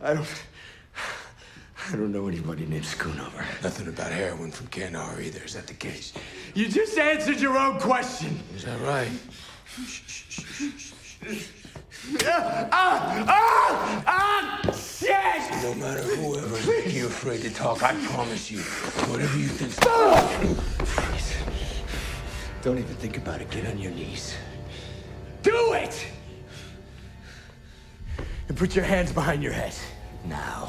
I don't know anybody named Schoonover. Nothing about heroin from Kandahar either. Is that the case? You just answered your own question. Is that right? Shit! No matter whoever's making you afraid to talk, I promise you, whatever you think. Please. Don't even think about it. Get on your knees. Do it! And put your hands behind your head. Now.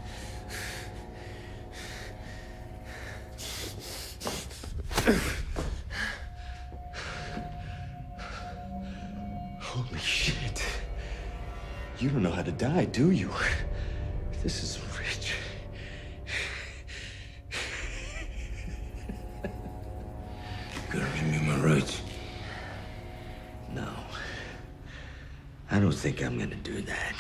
Holy shit. You don't know how to die, do you? This is rich. You gotta give me my rights. No. I don't think I'm gonna do that.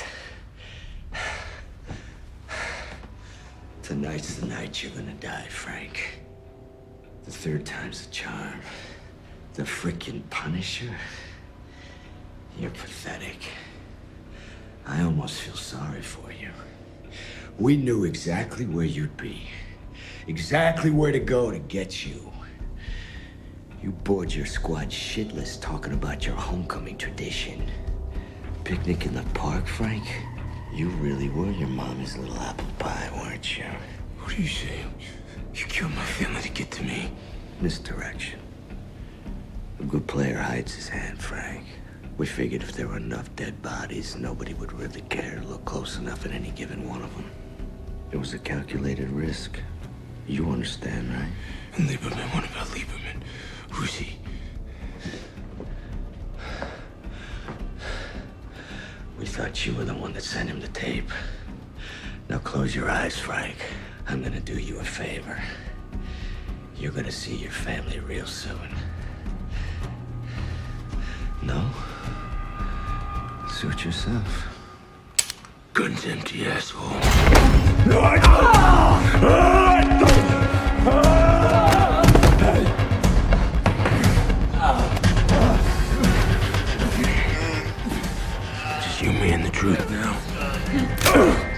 Tonight's the night you're gonna die, Frank. The third time's the charm. The frickin' Punisher. You're pathetic. I almost feel sorry for you. We knew exactly where you'd be. Exactly where to go to get you. You bored your squad shitless talking about your homecoming tradition. Picnic in the park, Frank? You really were your mommy's little apple pie, weren't you? What are you saying? You killed my family to get to me? Misdirection. A good player hides his hand, Frank. We figured if there were enough dead bodies, nobody would really care to look close enough at any given one of them. It was a calculated risk. You understand, right? And Lieberman, what about Lieberman? Who's he? We thought you were the one that sent him the tape. Now close your eyes, Frank. I'm gonna do you a favor. You're gonna see your family real soon. No? Suit yourself. Gun's empty, asshole. Just you, me, and the truth now.